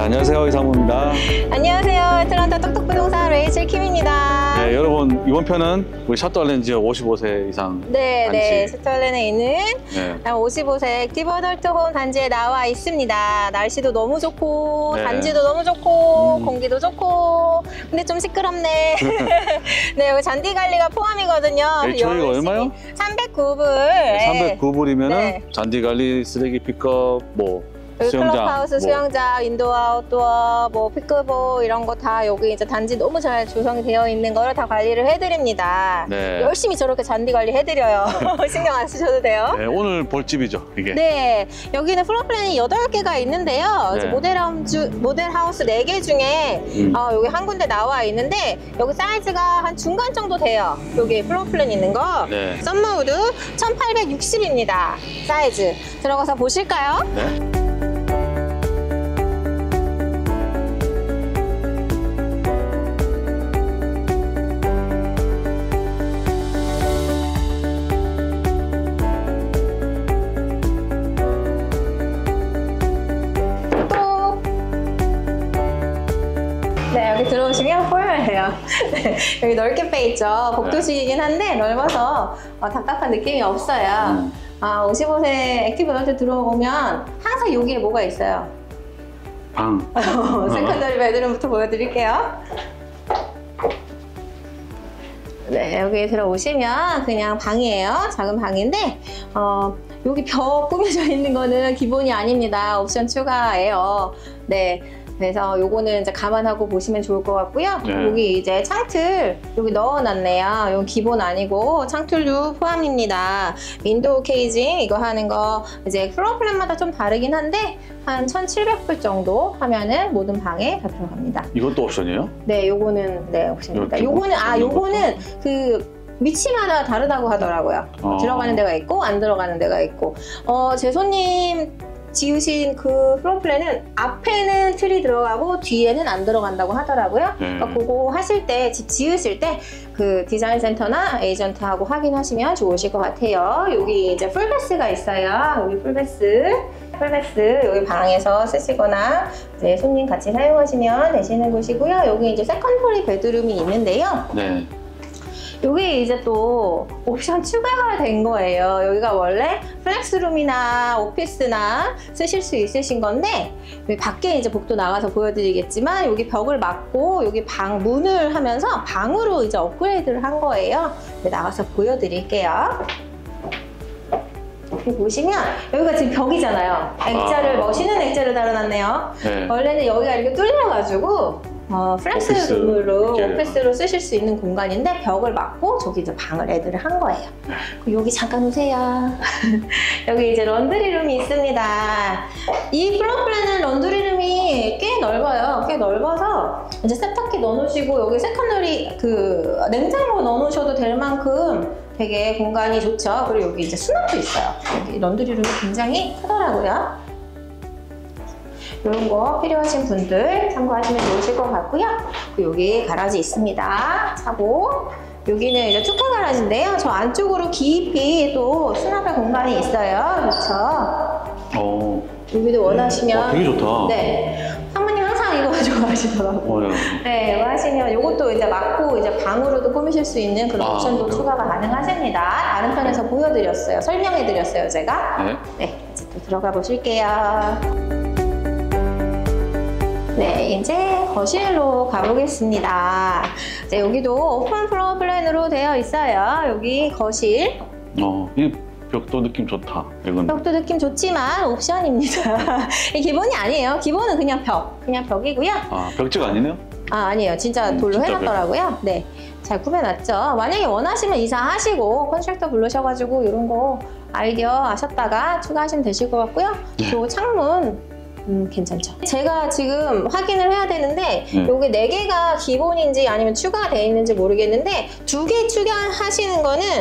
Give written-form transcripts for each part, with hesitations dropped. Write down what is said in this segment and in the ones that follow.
안녕하세요. 이상무입니다. 안녕하세요. 애틀란타 똑똑부동산 레이첼 킴입니다. 네, 여러분 이번 편은 우리 샤토알렌 지역 55세 이상 네, 단지. 샤토알렌에 있는 네. 55세 액티브 어덜트 홈 단지에 나와 있습니다. 날씨도 너무 좋고 네. 단지도 너무 좋고 공기도 좋고 근데 좀 시끄럽네. 네, 여기 잔디 관리가 포함이거든요. 네, 저희가 얼마요? 309불. 309불이면은 네. 잔디 관리, 쓰레기 픽업, 뭐 여기 수영장, 클럽하우스, 수영장, 인도어, 아웃도어, 뭐 피크볼 이런 거 다 여기 이제 단지 너무 잘 조성이 되어 있는 거를 다 관리를 해드립니다. 네. 열심히 저렇게 잔디 관리 해드려요. 신경 안 쓰셔도 돼요. 네, 오늘 볼 집이죠, 이게. 네, 여기는 플로어 플랜이 8개가 있는데요. 네. 모델하우스 4개 중에 여기 한 군데 나와 있는데 여기 사이즈가 한 중간 정도 돼요. 여기 플로어 플랜 있는 거. 네. 썬무드 1860입니다. 사이즈. 들어가서 보실까요? 네. 네, 여기 들어오시면 포열해요. 네, 여기 넓게 빼있죠. 복도식이긴 한데 넓어서 답답한 느낌이 없어요. 55세 액티브 어덜트 들어오면 항상 여기에 뭐가 있어요? 방. 세컨더리 베드룸부터 보여드릴게요. 네, 여기 들어오시면 그냥 방이에요. 작은 방인데 여기 벽 꾸며져 있는 거는 기본이 아닙니다. 옵션 추가예요. 네. 그래서 요거는 이제 감안하고 보시면 좋을 것 같고요. 네. 여기 이제 창틀 여기 넣어놨네요. 이건 기본 아니고 창틀도 포함입니다. 윈도우 케이징 이거 하는 거 이제 플로어 플랜마다 좀 다르긴 한데 한 1,700불 정도 하면은 모든 방에 다 들어갑니다. 이것도 옵션이에요? 네, 요거는 네 옵션입니다. 이거 요거는 그 위치마다 다르다고 하더라고요. 들어가는 데가 있고 안 들어가는 데가 있고. 제 손님 지으신 그 플로어 플랜은 앞에는 틀이 들어가고 뒤에는 안 들어간다고 하더라고요. 그러니까 그거 하실 때, 집 지으실 때 그 디자인 센터나 에이전트하고 확인하시면 좋으실 것 같아요. 여기 이제 풀베스가 있어요. 여기 풀베스 여기 방에서 쓰시거나 이제 손님 같이 사용하시면 되시는 곳이고요. 여기 이제 세컨더리 베드룸이 있는데요. 네. 여기 이제 또 옵션 추가가 된 거예요. 여기가 원래 플렉스룸이나 오피스나 쓰실 수 있으신 건데 여기 밖에 이제 복도 나가서 보여드리겠지만 여기 벽을 막고 여기 방 문을 하면서 방으로 이제 업그레이드를 한 거예요. 나가서 보여드릴게요. 여기 보시면 여기가 지금 벽이잖아요. 액자를 멋있는 액자를 달아놨네요. 네. 원래는 여기가 이렇게 뚫려가지고 플렉스룸으로 오피스로 쓰실 수 있는 공간인데 벽을 막고 저기 이제 방을 애들을 한 거예요. 여기 잠깐 오세요. 여기 이제 런드리룸이 있습니다. 이 플로어 플랜은 런드리룸이 꽤 넓어요. 꽤 넓어서 이제 세탁기 넣어놓으시고 여기 세컨더리 그 냉장고 넣어놓으셔도 될 만큼 되게 공간이 좋죠. 그리고 여기 이제 수납도 있어요. 여기 런드리룸이 굉장히 크더라고요. 이런 거 필요하신 분들 참고하시면 좋으실 것 같고요. 여기 가라지 있습니다. 차고 여기는 이제 투카 가라지인데요. 저 안쪽으로 깊이 또 수납할 공간이 있어요. 그렇죠? 여기도 원하시면 되게 좋다. 네. 사모님 항상 이거 좋아하시더라고요. 네, 이거 하시면 이것도 이제 막고 이제 방으로도 꾸미실 수 있는 그런 옵션도 추가가 가능하십니다. 다른 편에서 보여드렸어요. 설명해드렸어요, 제가. 네, 이제 또 들어가 보실게요. 네, 이제 거실로 가보겠습니다. 이제 여기도 오픈 플로어 플랜으로 되어 있어요. 여기 거실. 이 벽도 느낌 좋다. 이건. 벽도 느낌 좋지만 옵션입니다. 기본이 아니에요. 기본은 그냥 벽이고요. 벽지가 아니네요? 아니에요. 진짜 돌로 진짜 해놨더라고요. 네, 잘 구매놨죠. 만약에 원하시면 이사하시고 컨트랙터 부르셔가지고 이런 거 아이디어 아셨다가 추가하시면 되실 것 같고요. 그리고 창문 괜찮죠. 제가 지금 확인을 해야 되는데 여기 4개가 기본인지 아니면 추가되어 있는지 모르겠는데 2개 추가하시는 거는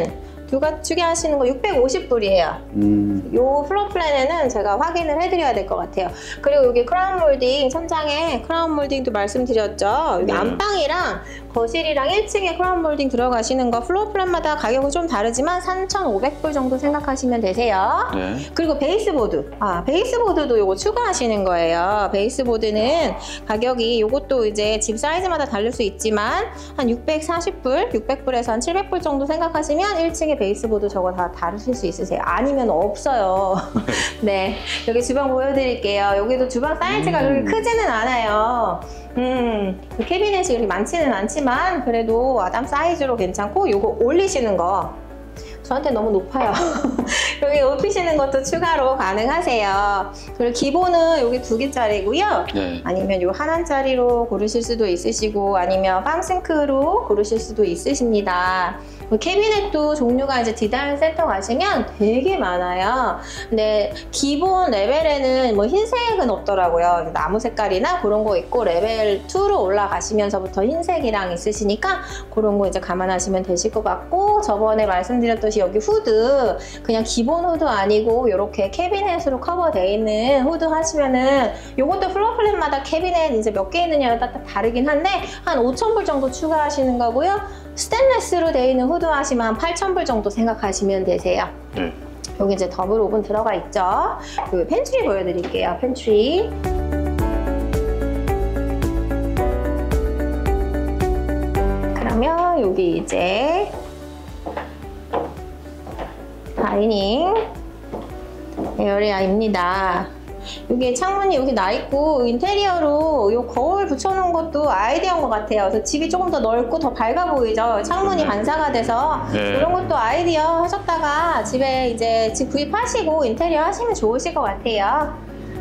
누가 추계하시는 거 650불이에요. 요 플로어 플랜에는 제가 확인을 해드려야 될 것 같아요. 그리고 여기 크라운 몰딩, 천장에 크라운 몰딩도 말씀드렸죠. 여기 네. 안방이랑 거실이랑 1층에 크라운 몰딩 들어가시는 거 플로어 플랜마다 가격은 좀 다르지만 3,500불 정도 생각하시면 되세요. 네. 그리고 베이스보드. 베이스보드도 요거 추가하시는 거예요. 베이스보드는 가격이 요것도 이제 집 사이즈마다 다를 수 있지만 한 640불, 600불에서 한 700불 정도 생각하시면 1층에 베이스보드 저거 다 다루실 수 있으세요. 아니면 없어요. 네. 여기 주방 보여드릴게요. 여기도 주방 사이즈가 그렇게 크지는 않아요. 캐비넷이 그렇게 많지는 않지만 그래도 아담 사이즈로 괜찮고 요거 올리시는 거 저한테 너무 높아요. 여기 높이시는 것도 추가로 가능하세요. 그리고 기본은 여기 2개짜리고요. 네. 아니면 요 하나짜리로 고르실 수도 있으시고 아니면 빵싱크로 고르실 수도 있으십니다. 캐비넷도 종류가 이제 디자인 센터 가시면 되게 많아요. 근데 기본 레벨에는 뭐 흰색은 없더라고요. 나무 색깔이나 그런 거 있고 레벨 2로 올라가시면서부터 흰색이랑 있으시니까 그런 거 이제 감안하시면 되실 것 같고 저번에 말씀드렸듯이 여기 후드 그냥 기본 후드 아니고 이렇게 캐비넷으로 커버되어 있는 후드 하시면은 요것도 플로어 플랜마다 캐비넷 이제 몇 개 있느냐에 따라 다르긴 한데 한 5,000불 정도 추가하시는 거고요. 스테인레스로 되어 있는 후드 하시면 한 8,000불 정도 생각하시면 되세요. 네. 여기 이제 더블 오븐 들어가 있죠. 그 팬트리 보여드릴게요. 팬트리. 그러면 여기 이제 다이닝 에어리아입니다. 여기 창문이 여기 나 있고 인테리어로 이 거울 붙여놓은 것도 아이디어인 것 같아요. 그래서 집이 조금 더 넓고 더 밝아 보이죠. 창문이 반사가 돼서 네. 이런 것도 아이디어 하셨다가 집에 이제 집 구입하시고 인테리어 하시면 좋으실 것 같아요.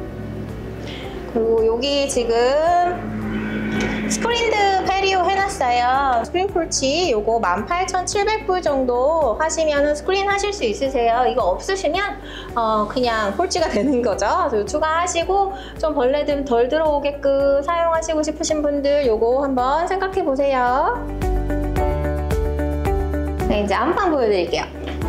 그리고 여기 지금 스크린드 페리오 해놨어요. 스크린 폴치 요거 18,700불 정도 하시면 스크린 하실 수 있으세요. 이거 없으시면 그냥 폴치가 되는 거죠. 그래서 추가하시고 좀 벌레들 덜 들어오게끔 사용하시고 싶으신 분들 요거 한번 생각해 보세요. 네, 이제 안방 보여드릴게요.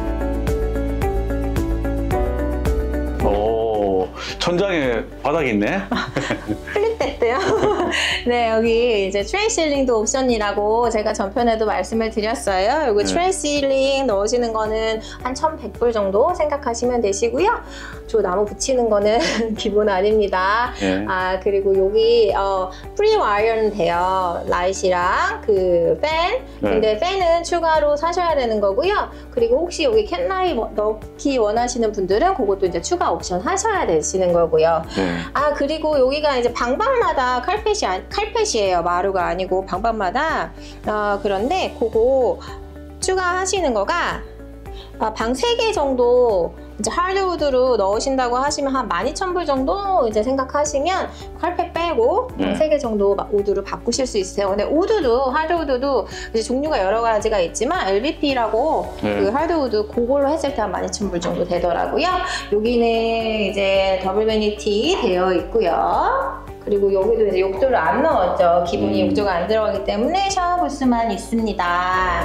오, 천장에 바닥이 있네. 플립됐대요. 네, 여기 이제 트레이 실링도 옵션이라고 제가 전편에도 말씀을 드렸어요. 여기 네. 트레이 실링 넣으시는 거는 한 1,100불 정도 생각하시면 되시고요. 저 나무 붙이는 거는 기본 아닙니다. 네. 그리고 여기 프리 와이어는 돼요. 라이트랑 그 팬. 네. 근데 팬은 추가로 사셔야 되는 거고요. 그리고 혹시 여기 캔라이 넣기 원하시는 분들은 그것도 이제 추가 옵션 하셔야 되시는 거고요. 네. 그리고 여기가 이제 방방마다 칼펫이에요. 마루가 아니고 방방마다. 그런데 그거 추가하시는 거가 방 3개 정도 이제 하드우드로 넣으신다고 하시면 한 12,000불 정도 이제 생각하시면 칼펫 빼고 방 3개 정도 우드로 바꾸실 수 있으세요. 근데 우드도 하드우드도 이제 종류가 여러 가지가 있지만 LVP라고 그 하드우드 그걸로 했을 때 한 12,000불 정도 되더라고요. 여기는 이제 더블 베니티 되어 있고요. 그리고 여기도 이제 욕조를 안 넣었죠. 기본이 욕조가 안 들어가기 때문에 샤워 부스만 있습니다.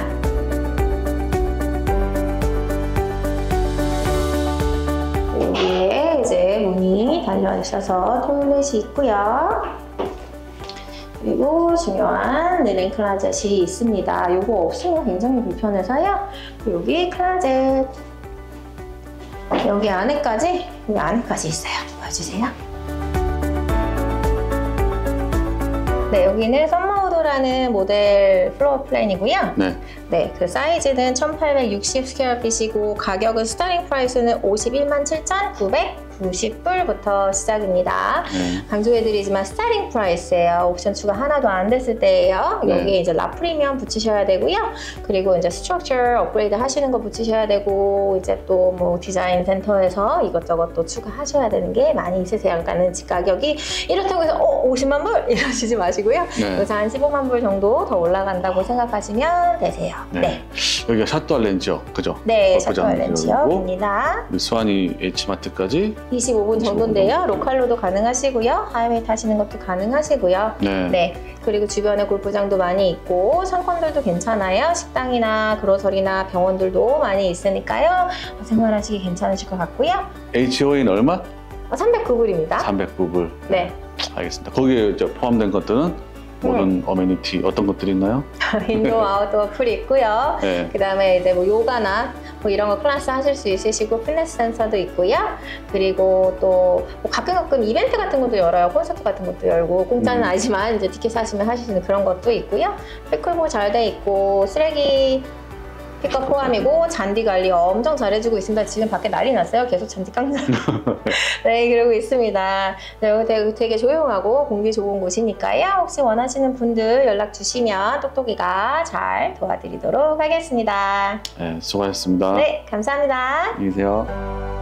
여기에 이제 문이 달려 있어서 토일렛이 있고요. 그리고 중요한 르넨 클라젯이 있습니다. 이거 없으면 굉장히 불편해서요. 여기 클라젯 여기 안에까지 있어요. 보여주세요. 네, 여기는 썸머우드라는 모델 플로어 플랜이고요. 네. 네, 그 사이즈는 1860 스퀘어핏이고 가격은 스타팅 프라이스는 517,990불부터 시작입니다. 강조해드리지만 스타팅 프라이스예요. 옵션 추가 하나도 안 됐을 때예요. 여기에 이제 라 프리미엄 붙이셔야 되고요. 그리고 이제 스트럭처 업그레이드 하시는 거 붙이셔야 되고 이제 또 뭐 디자인 센터에서 이것저것 또 추가하셔야 되는 게 많이 있으세요. 그러니까는 집 가격이 이렇다고 해서 50만 불 이러시지 마시고요. 네. 그래서 한 15만 불 정도 더 올라간다고 생각하시면 되세요. 네. 네. 여기가 샤또 알렌지요, 그죠? 네, 골프장 샤또 알렌지역입니다. 수완이 H마트까지 25분 정도인데요. 로컬로도 가능하시고요. 하이웨이 타시는 것도 가능하시고요. 네. 네. 그리고 주변에 골프장도 많이 있고 상권들도 괜찮아요. 식당이나 그로서리나 병원들도 많이 있으니까요. 생활하시기 괜찮으실 것 같고요. HOA는 얼마? 309불입니다. 309불. 네. 알겠습니다. 거기에 이제 포함된 것들은 모든 어메니티 어떤 것들이 있나요? 인도어 아웃도어 풀이 있고요. 네. 그 다음에 이제 뭐 요가나 뭐 이런 거 클래스 하실 수 있으시고 필라테스 센터도 있고요. 그리고 또뭐 가끔 이벤트 같은 것도 열어요. 콘서트 같은 것도 열고 공짜는 아니지만 이제 티켓 사시면 하실 수 있는 그런 것도 있고요. 피클볼 잘 돼 있고 쓰레기 픽업 포함이고 잔디 관리 엄청 잘해주고 있습니다. 지금 밖에 난리 났어요. 계속 잔디 깡자. 네, 그러고 있습니다. 네, 여기 되게 조용하고 공기 좋은 곳이니까요. 혹시 원하시는 분들 연락 주시면 똑똑이가 잘 도와드리도록 하겠습니다. 네, 수고하셨습니다. 네, 감사합니다. 안녕히 계세요.